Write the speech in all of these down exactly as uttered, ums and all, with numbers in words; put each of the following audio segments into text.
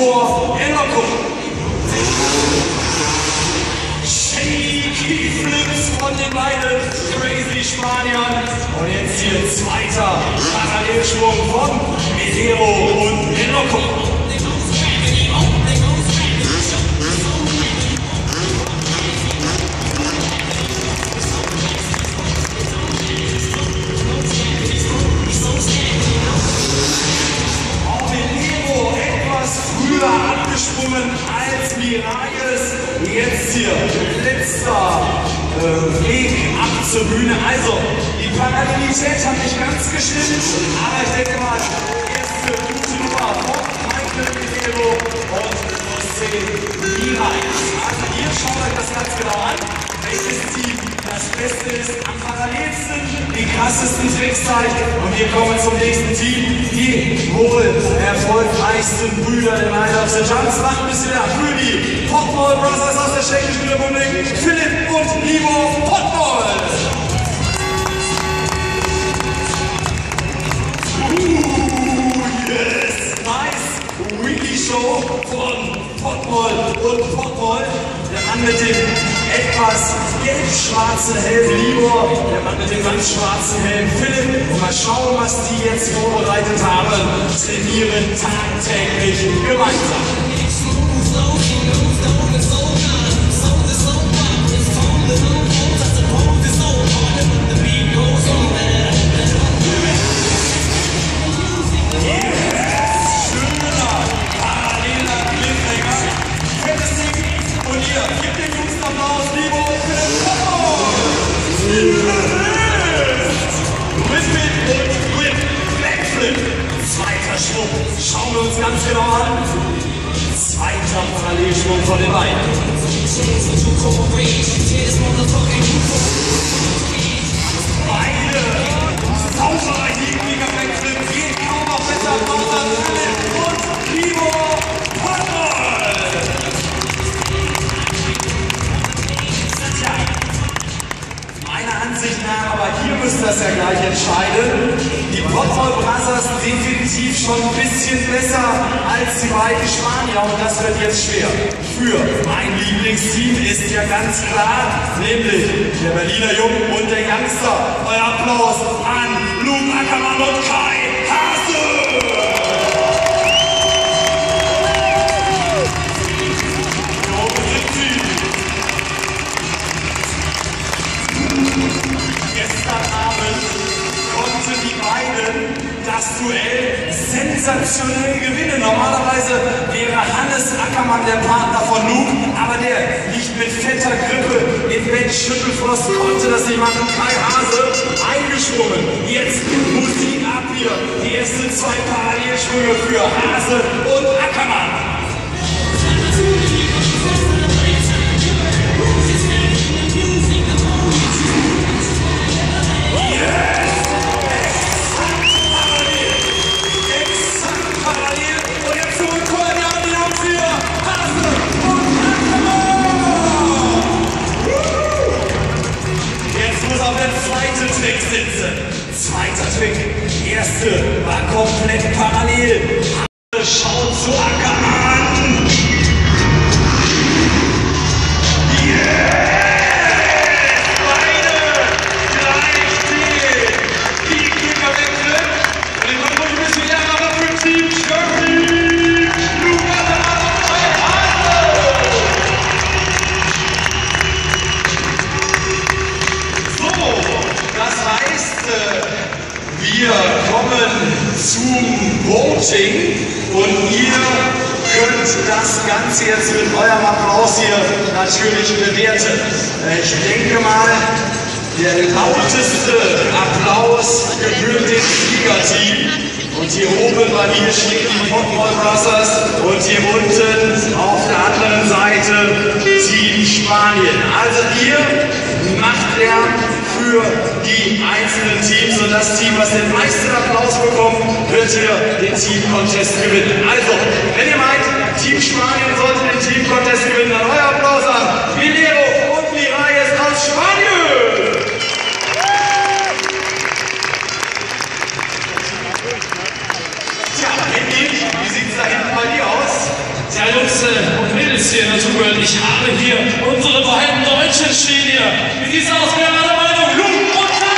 Libor Shaky Flips von den beiden Crazy Spaniern. Und jetzt hier zweiter Parallelschwung von Medero und Enloco. Abgesprungen als Mirayes. Jetzt hier letzter äh, Weg ab zur Bühne. Also die Parallelität hat nicht ganz gestimmt, aber ich denke mal, erste gute Nummer von Michael Medero und Mirayes. Also hier schaut euch das ganz genau an, welches Team das Beste ist, am parallelsten, die krassesten Tricks zeigt. Und wir kommen zum nächsten Team, die wohl erfolgreichsten Brüder der Night of the Jumps. Machen wir es wieder für die Potmoll Brothers aus der Tschechischen Republik, Philipp und Libor Potmoll. Uh, yes, nice Wheelie Show von Potmoll und Potmoll. Der Mann mit dem etwas gelb-schwarzen Helm Libor, der Mann mit dem ganz schwarzen Helm Philipp. Und mal schauen, was die jetzt vorbereitet haben. Trainieren tagtäglich gemeinsam. Schauen wir uns ganz genau an. Zweiter Parallelschwung von den beiden. Beide sauber Liga Backflip. Geht kaum noch besser raus als Philipp und Libor Potmoll. Tja, meiner Ansicht nach, aber hier müsst ihr das ja gleich entscheiden. Die Potmoll Brothers definitiv schon ein bisschen besser als die beiden Spanier und das wird jetzt schwer. Für mein Lieblingsteam ist ja ganz klar, nämlich der Berliner Jung und der Youngster. Euer Applaus an Luke Ackermann und Kai Hase! Hier oben sind sie. Gestern Abend konnten die beiden das Duell sensationell gewinnen. Normalerweise wäre Hannes Ackermann der Partner von Luke, aber der liegt mit fetter Grippe im Bett. Schüttelfrost konnte das nicht machen. Kai Hase eingesprungen. Jetzt Musik ab hier. Die ersten zwei Parallelschwünge für Hase und Ackermann. Zweiter Trick, erste war komplett parallel. Schaut zu Ackermann. Yes! Beide gleich stehen. Die Kicker wechseln. Und ich mache noch ein bisschen Ärger für Team Schöpfi. Luke Ackermann und Kai Hase. So, das heißt, wir kommen zum Voting und ihr könnt das Ganze jetzt mit eurem Applaus hier natürlich bewerten. Ich denke mal, der lauteste Applaus gebührt dem Siegerteam. Und hier oben bei mir stehen die Potmoll Brothers und hier unten auf der anderen Seite Team Spanien. Also ihr macht Lärm für die einzelnen Teams und das Team, was den meisten Applaus bekommt, wird hier den Team-Contest gewinnen. Also, wenn ihr meint, Team Spanien sollte den Team-Contest gewinnen, dann euer Applaus an Medero und Mirayes aus Spanien! Tja, Handy, wie sieht es da hinten bei dir aus? hier, unsere beiden Deutschen stehen hier. Wie sieht's aus? Wer war der Meinung? Luke und Kai!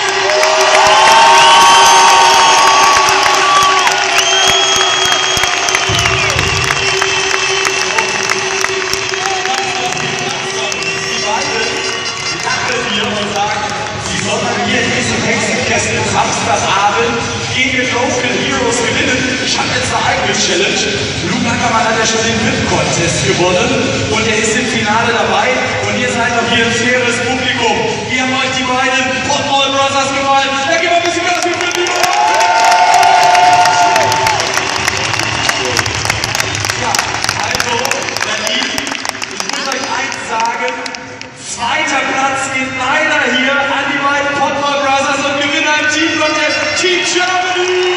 Samstagabend gegen Local Heroes gewinnen. Ich habe jetzt eine eigene Challenge. Luke Ackermann hat ja schon den W I P-Contest gewonnen und er ist im Finale dabei. Und ihr seid noch hier ein faires Publikum. Wir haben euch die beiden Football Brothers gemalt. Da gehen wir ein bisschen Gas für die. Ja, also, Berlin, ich muss euch eins sagen. Zweiter Platz geht leider hier an die beiden Football Brothers und Gewinner im Team von der Team Germany!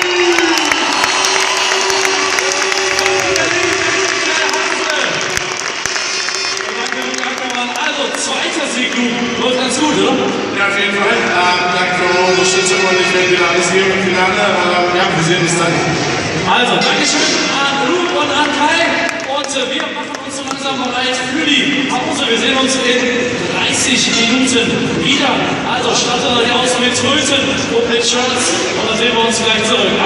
Also, zweiter Sieg, läuft ganz gut, oder? Ja, auf jeden Fall. Ähm, danke für eure Unterstützung und ich werde wieder alles hier im Finale. Ähm, ja, wir sehen uns dann. Also, Dankeschön an Luke und an Kai. Und äh, wir machen uns so langsam bereit für die Pause. Wir sehen uns in dreißig Minuten wieder. Also, startet euch aus mit Tröten und mit Shirts. Und dann sehen wir uns gleich zurück.